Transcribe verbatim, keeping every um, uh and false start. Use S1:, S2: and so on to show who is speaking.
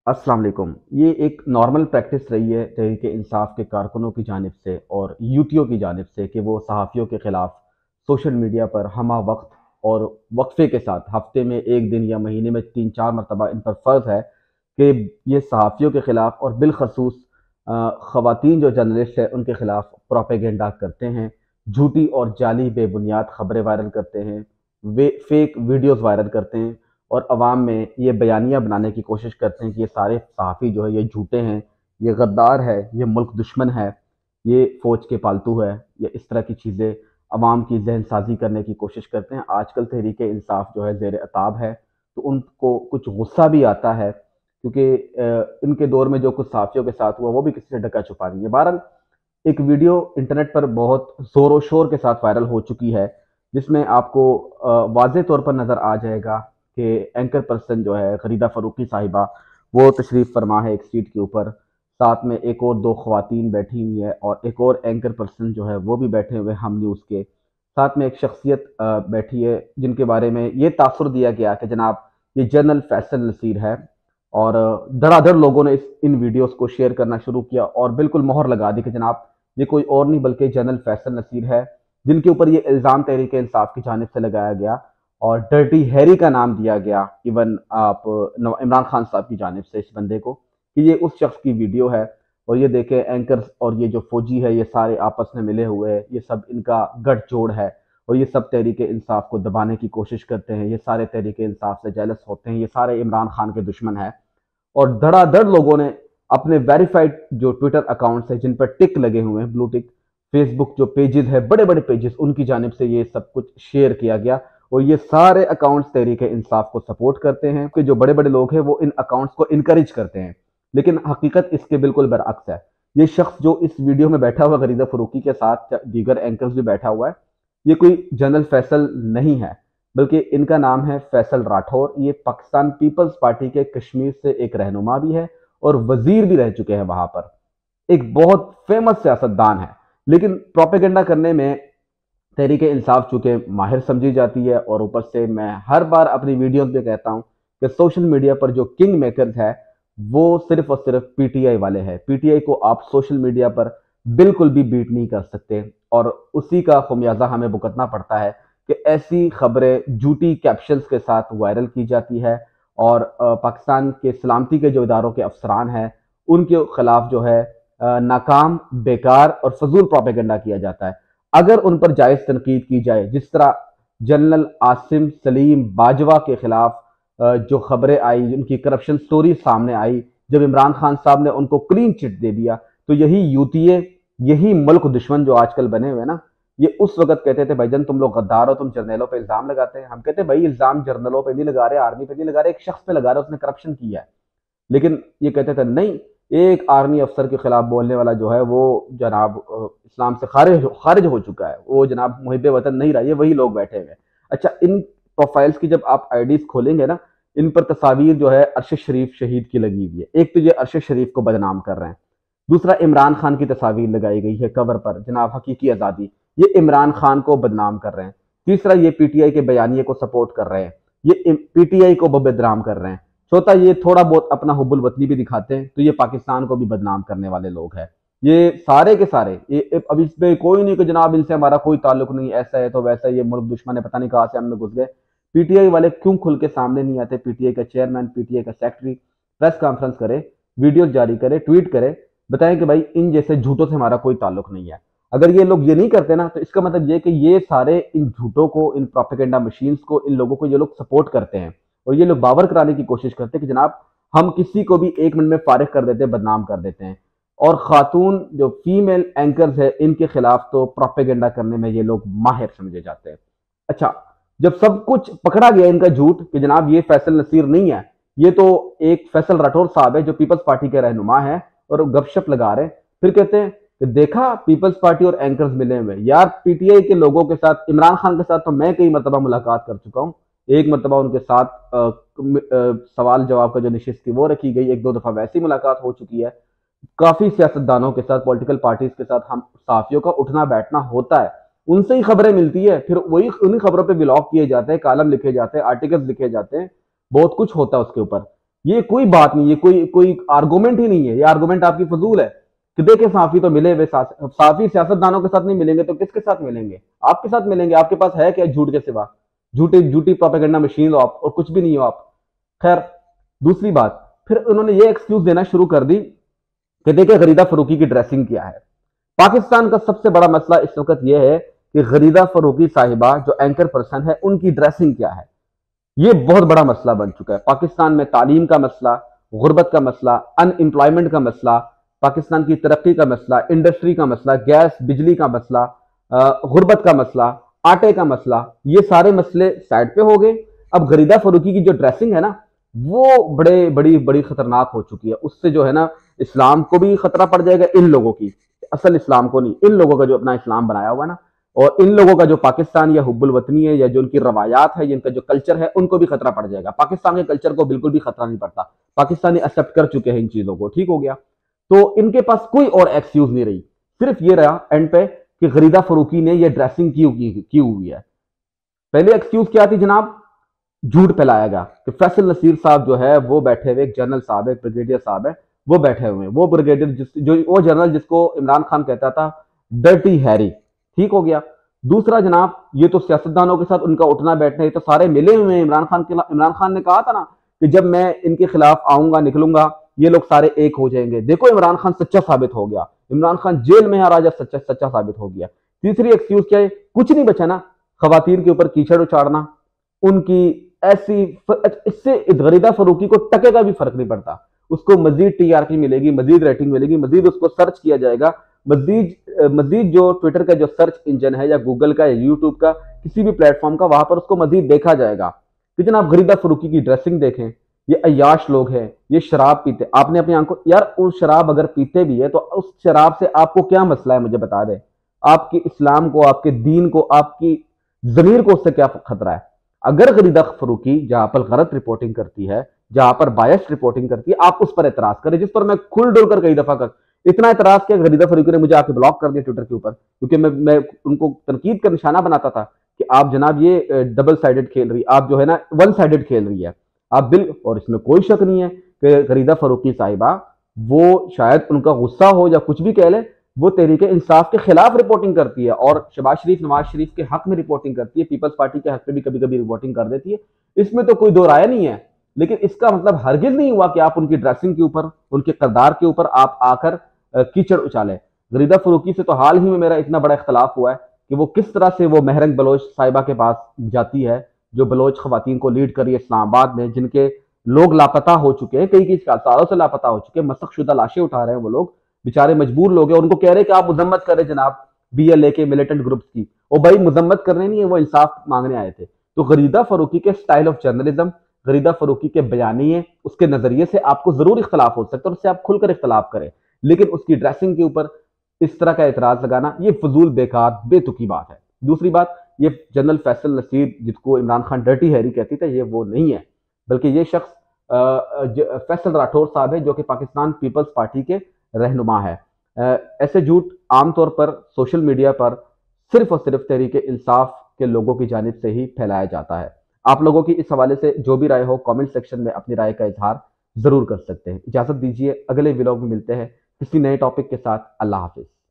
S1: अस्सलाम वालेकुम। ये एक नॉर्मल प्रैक्टिस रही है तहरीक इंसाफ के कारकुनों की जानिब से और यूटियों की जानिब से कि वो सहाफ़ियों के ख़िलाफ़ सोशल मीडिया पर हमा वक्त और वक्फे के साथ हफ्ते में एक दिन या महीने में तीन चार मरतबा इन पर फ़र्ज़ है कि ये सहाफ़ियों के ख़िलाफ़ और बिलखसूस ख़वातीन जो जर्नलिस्ट है उनके ख़िलाफ़ प्रोपेगेंडा करते हैं, झूठी और जाली बेबुनियाद ख़बरें वायरल करते हैं, वे फेक वीडियोज़ वायरल करते हैं और अवाम में ये बयानिया बनाने की कोशिश करते हैं कि ये सारे सहाफ़ी जो है ये झूठे हैं, ये गद्दार है, ये मुल्क दुश्मन है, ये फ़ौज के पालतू है, या इस तरह की चीज़ें अवाम की ज़हन साज़ी करने की कोशिश करते हैं। आजकल तहरीक इंसाफ जो है ज़ेर अताब है, तो उनको कुछ गुस्सा भी आता है क्योंकि अ, इनके दौर में जो कुछ सहाफ़ियों के साथ हुआ वो भी किसी से ढका छुपा नहीं है। बहरहाल एक वीडियो इंटरनेट पर बहुत ज़ोर व शोर के साथ वायरल हो चुकी है, जिसमें आपको अ, वाज़े तौर पर नज़र आ जाएगा कि एंकर पर्सन जो है फ़रीदा फ़ारूक़ी साहिबा, वो तशरीफ़ फरमा है एक सीट के ऊपर, साथ में एक और दो ख़वातीन बैठी हुई है और एक और एंकर पर्सन जो है वो भी बैठे हुए हैं हम न्यूज़ के। साथ में एक शख्सियत अ, बैठी है जिनके बारे में ये तासुर दिया गया कि जनाब ये जनरल फैसल नसीर है, और धड़ाधड़ लोगों ने इस इन वीडियोज़ को शेयर करना शुरू किया और बिल्कुल मोहर लगा दी कि जनाब ये कोई और नहीं बल्कि जनरल फैसल नसीर है, जिनके ऊपर ये इल्ज़ाम तहरीक इंसाफ की जानिब से लगाया गया और डर्टी हैरी का नाम दिया गया। इवन आप नव इमरान खान साहब की जानिब से इस बंदे को कि ये उस शख्स की वीडियो है, और ये देखें एंकर्स और ये जो फौजी है ये सारे आपस में मिले हुए हैं, ये सब इनका गठजोड़ है और ये सब तहरीक इंसाफ को दबाने की कोशिश करते हैं, ये सारे तहरीक इंसाफ से जेलस होते हैं, ये सारे इमरान खान के दुश्मन हैं। और धड़ाधड़ लोगों ने अपने वेरीफाइड जो ट्विटर अकाउंट्स हैं जिन पर टिक लगे हुए हैं, ब्लू टिक, फेसबुक जो पेजेस है बड़े बड़े पेजेस, उनकी जानिब से ये सब कुछ शेयर किया गया और ये सारे अकाउंट्स तहरीक इंसाफ को सपोर्ट करते हैं कि जो बड़े बड़े लोग हैं वो इन अकाउंट्स को इनकरेज करते हैं, लेकिन हकीकत इसके बिल्कुल बरअक्स है। ये शख्स जो इस वीडियो में बैठा हुआ फ़रीदा फ़ारूक़ी के साथ दीगर एंकर्स भी बैठा हुआ है, ये कोई जनरल फैसल नहीं है, बल्कि इनका नाम है फैसल राठौर। ये पाकिस्तान पीपल्स पार्टी के कश्मीर से एक रहनुमा भी है और वजीर भी रह चुके हैं वहां पर। एक बहुत फेमस सियासतदान है, लेकिन प्रोपेगेंडा करने में तहरीक इंसाफ चूंकि माहिर समझी जाती है, और ऊपर से मैं हर बार अपनी वीडियोस में कहता हूं कि सोशल मीडिया पर जो किंग मेकर्स है वो सिर्फ और सिर्फ पीटीआई वाले हैं। पीटीआई को आप सोशल मीडिया पर बिल्कुल भी बीट नहीं कर सकते, और उसी का खमियाजा हमें भुगतना पड़ता है कि ऐसी खबरें झूठी कैप्शंस के साथ वायरल की जाती है, और अ, पाकिस्तान के सलामती के जो इदारों के अफसरान हैं उनके खिलाफ जो है अ, नाकाम, बेकार और फजूल प्रोपेगेंडा किया जाता है। अगर उन पर जायज़ तनकीद की जाए, जिस तरह जनरल आसिम सलीम बाजवा के खिलाफ अ, जो खबरें आई, उनकी करप्शन स्टोरी सामने आई, जब इमरान खान साहब ने उनको क्लीन चिट दे दिया, तो यही यूतीए, यही मुल्क दुश्मन जो आजकल बने हुए ना, ये उस वक्त कहते थे भाईजान तुम लोग गद्दार हो, तुम जर्नलों पे इल्जाम लगाते हैं। हम कहते हैं भाई इल्जाम जर्नलों पे नहीं लगा रहे, आर्मी पे नहीं लगा रहे, एक शख्स पे लगा रहे, उसने करप्शन किया है। लेकिन ये कहते थे नहीं, एक आर्मी अफसर के खिलाफ बोलने वाला जो है वो जनाब अ, इस्लाम से खारिज खारिज हो चुका है, वो जनाब मुहिब वतन नहीं रहा। ये वही लोग बैठे हुए हैं। अच्छा, इन प्रोफाइल्स की जब आप आईडीज खोलेंगे ना, इन पर तस्वीर जो है अरशद शरीफ शहीद की लगी हुई है। एक तो ये अरशद शरीफ को बदनाम कर रहे हैं, दूसरा इमरान खान की तस्वीर लगाई गई है कवर पर, जनाब हकीकी आज़ादी, ये इमरान खान को बदनाम कर रहे हैं। तीसरा ये पीटीआई के बयानिए को सपोर्ट कर रहे हैं, ये पीटीआई को बदनाम कर रहे हैं। चौथा ये थोड़ा बहुत अपना हुब्बुल वतनी भी दिखाते हैं, तो ये पाकिस्तान को भी बदनाम करने वाले लोग हैं। ये सारे के सारे ये अब इसमें कोई नहीं कि जनाब इनसे हमारा कोई ताल्लुक नहीं, ऐसा है तो वैसा है, ये मुल्क दुश्मन है, पता नहीं कहाँ से हमने घुस गए। पीटीआई वाले क्यों खुल के सामने नहीं आते? पीटीआई का चेयरमैन, पीटीआई का सेक्रेटरी प्रेस कॉन्फ्रेंस करे, वीडियो जारी करे, ट्वीट करे, बताएं कि भाई इन जैसे झूठों से हमारा कोई ताल्लुक नहीं है। अगर ये लोग ये नहीं करते ना, तो इसका मतलब ये कि ये सारे इन झूठों को, इन प्रोपेगेंडा मशीन्स को, इन लोगों को ये लोग सपोर्ट करते हैं, और ये लोग बावर कराने की कोशिश करते हैं कि जनाब हम किसी को भी एक मिनट में फारिग कर देते हैं, बदनाम कर देते हैं। और खातून जो फीमेल एंकर्स है इनके खिलाफ तो प्रोपेगेंडा करने में ये लोग माहिर समझे जाते हैं। अच्छा, जब सब कुछ पकड़ा गया इनका झूठ कि जनाब ये फैसल नसीर नहीं है, ये तो एक फैसल राठौर साहब है जो पीपल्स पार्टी के रहनुमा है, और गपशप लगा रहे हैं, फिर कहते हैं कि देखा पीपल्स पार्टी और एंकर्स मिले हुए। यार पीटीआई के लोगों के साथ, इमरान खान के साथ तो मैं कई मरतबा मुलाकात कर चुका हूँ। एक मरतबा उनके साथ आ, आ, सवाल जवाब का जो नशिस्त थी वो रखी गई, एक दो दफा वैसी मुलाकात हो चुकी है। काफी सियासतदानों के साथ, पॉलिटिकल पार्टीज के साथ हम सहाफियों का उठना बैठना होता है, उनसे ही खबरें मिलती है, फिर वही उन्हीं खबरों पे व्लॉग किए जाते हैं, कॉलम लिखे जाते हैं, आर्टिकल्स लिखे जाते हैं, बहुत कुछ होता है उसके ऊपर। یہ کوئی بات نہیں، یہ کوئی کوئی آرگومنٹ ہی نہیں ہے، یہ آرگومنٹ آپ کی فضول ہے کہ دیکھیں صحافی تو ملے ہوئے، صحافی سیاست دانوں کے ساتھ نہیں ملیں گے تو کس کے ساتھ ملیں گے؟ آپ کے ساتھ ملیں گے۔ آپ کے پاس ہے کیا جھوٹ کے سوا؟ جھوٹی جھوٹی پروپیگنڈا مشین ہو آپ، اور کچھ بھی نہیں ہو آپ۔ خیر، دوسری بات، پھر انہوں نے یہ ایکسکیوز دینا شروع کر دی کہ دیکھیں غریدہ فروخی کی ڈریسنگ کیا ہے۔ پاکستان کا سب سے بڑا مسئلہ اس وقت یہ ہے کہ غریدہ فروخی صاحبہ جو اینکر پرسن ہے ان کی ڈریسنگ کیا ہے۔ یہ بہت بڑا مسئلہ بن چکا ہے پاکستان میں۔ تعلیم کا مسئلہ، غربت کا مسئلہ، ان امپلائمنٹ کا مسئلہ، پاکستان کی ترقی کا مسئلہ، انڈسٹری کا مسئلہ، گیس بجلی کا مسئلہ، غربت کا مسئلہ، آٹے کا مسئلہ، یہ سارے مسئلے سائڈ پہ ہو گئے۔ اب غریدہ فروخی کی جو ڈریسنگ ہے نا، وہ بڑے بڑی بڑی خطرناک ہو چکی ہے۔ اس سے جو ہے نا اسلام کو بھی خطرہ پڑ جائے گا، ان لوگوں کی، اصل اسلام کو نہیں، ان لوگوں کا جو اپنا اسلام بنایا ہوا نا، اور ان لوگوں کا جو پاکستان یا حب الوطنی ہے یا جو ان کی روایات ہے، جن کا جو کلچر ہے، ان کو بھی خطرہ پڑ جائے گا۔ پاکستان کے کلچر کو بالکل بھی خطرہ نہیں پڑتا، پاکستانی ایکسیپٹ کر چکے ہیں ان چیزوں کو، ٹھیک ہو گیا۔ تو ان کے پاس کوئی اور ایکسکیوز نہیں رہی، صرف یہ رہا اینڈ پہ کہ غریدہ فروخی نے یہ ڈریسنگ کی کی ہوئی ہے۔ پہلے ایکسکیوز کیا تھی جناب؟ جھوٹ پھیلایا گیا کہ فیصل نصیر صاحب جو ہے وہ بیٹھے ہوئے، ایک جنرل صاحب ہے، بریگیڈیئر صاحب ہے، وہ بیٹھے ہوئے ہیں، وہ بریگیڈیئر جس جو وہ جنرل جس کو عمران خان کہتا تھا ڈرٹی ہیری، ٹھیک ہو گیا۔ دوسرا جناب، یہ تو سیاستدانوں کے ساتھ ان کا اٹھنا بیٹھنا، یہ تو سارے ملے ہوئے ہیں عمران خان کے۔ عمران خان نے کہا تھا نا کہ جب میں ان کے خلاف آؤں گا، نکلوں گا، یہ لوگ سارے ایک ہو جائیں گے۔ دیکھو عمران خان سچا ثابت ہو گیا، عمران خان جیل میں ہے اور آج سچا سچا ثابت ہو گیا۔ تیسری ایکسکیوز کیا ہے؟ کچھ نہیں بچا نا، خواتین کے اوپر کیچڑ اچاڑنا، ان کی ایسی، اس سے غریدہ فروخی کو ٹکے کا بھی فرق نہیں پڑتا۔ اس کو مزید ٹی آر پی ملے گی، مزید ریٹنگ ملے گی، مزید اس کو سرچ کیا جائے گا، مزید مزید جو ٹویٹر کا جو سرچ انجن ہے یا گوگل کا یا یوٹیوب کا کسی بھی پلیٹ فارم کا، وہاں پر اس کو مزید دیکھا جائے گا کہ جناب غریدہ فروخی کی ڈریسنگ دیکھیں، یہ عیاش لوگ ہیں، یہ شراب پیتے۔ آپ نے اپنی آنکھوں، یار وہ شراب اگر پیتے بھی ہے تو اس شراب سے آپ کو کیا مسئلہ ہے؟ مجھے بتا دیں، آپ کے اسلام کو، آپ کے دین کو، آپ کی ضمیر کو اس سے کیا خطرہ ہے؟ اگر غریدہ فروخی جہاں پر غلط رپورٹنگ کرتی ہے، جہاں پر بائس رپورٹنگ کرتی ہے، آپ اس پر اعتراض کریں، جس پر میں کھل ڈول کر کئی دفعہ کر اتنا اعتراض کیا غریدہ فروخی نے مجھے آ کے بلاک کر دیا ٹویٹر کے اوپر، کیونکہ میں میں ان کو تنقید کا نشانہ بناتا تھا کہ آپ جناب یہ ڈبل سائیڈڈ کھیل رہی، آپ جو ہے نا ون سائیڈڈ کھیل رہی ہے آپ بل۔ اور اس میں کوئی شک نہیں ہے کہ غریدہ فروخی صاحبہ، وہ شاید ان کا غصہ ہو یا کچھ بھی کہہ لے، وہ تحریک انصاف کے خلاف رپورٹنگ کرتی ہے، اور شہباز شریف، نواز شریف کے حق میں رپورٹنگ کرتی ہے، پیپلز پارٹی کے حق میں بھی کبھی کبھی رپورٹنگ کر دیتی ہے، اس میں تو کوئی دو رائے نہیں ہے۔ لیکن اس کا مطلب ہرگز نہیں ہوا کہ آپ ان کی ڈریسنگ کے اوپر، ان کے کردار کے اوپر آپ آ کر کیچڑ اچالیں۔ غریدہ فروخی سے تو حال ہی میں میرا اتنا بڑا اختلاف ہوا ہے کہ وہ کس طرح سے وہ مہرنگ بلوچ صاحبہ کے پاس جاتی ہے، جو بلوچ خواتین کو لیڈ کری ہے اسلام آباد میں، جن کے لوگ لاپتہ ہو چکے ہیں، کئی کئی سالوں سے لاپتہ ہو چکے ہیں، مسخ شدہ لاشیں اٹھا رہے ہیں وہ لوگ، بیچارے مجبور لوگ ہیں، ان کو کہہ رہے کہ آپ مذمت کریں جناب بی ایل اے کے ملیٹنٹ گروپس کی، وہ بھائی مذمت کرنے نہیں ہے، وہ انصاف مانگنے آئے تھے۔ تو غریدہ فروخی کے style of journalism, Gharida Farooqi کے بیانیے، اس کے نظریے سے آپ کو ضرور اختلاف ہو سکتا ہے، اور اس سے آپ کھل کر اختلاف کریں، لیکن اس کی ڈریسنگ کے اوپر اس طرح کا اعتراض لگانا یہ فضول بیکار بے تکی بات ہے۔ دوسری بات، یہ جنرل فیصل نصیر جس کو عمران خان ڈرٹی ہیری کہتی تھا، یہ وہ نہیں ہے، بلکہ یہ شخص فیصل راٹھور صاحب ہے، جو کہ پاکستان پیپلز پارٹی کے رہنما ہے۔ ایسے جھوٹ عام طور پر سوشل میڈیا پر صرف اور صرف تحریک انصاف کے لوگوں کی جانب سے ہی پھیلایا جاتا ہے۔ آپ لوگوں کی اس حوالے سے جو بھی رائے ہو، کامنٹ سیکشن میں اپنی رائے کا اظہار ضرور کر سکتے ہیں۔ اجازت دیجیے، اگلے ولاگ میں ملتے ہیں کسی نئے ٹاپک کے ساتھ۔ اللہ حافظ۔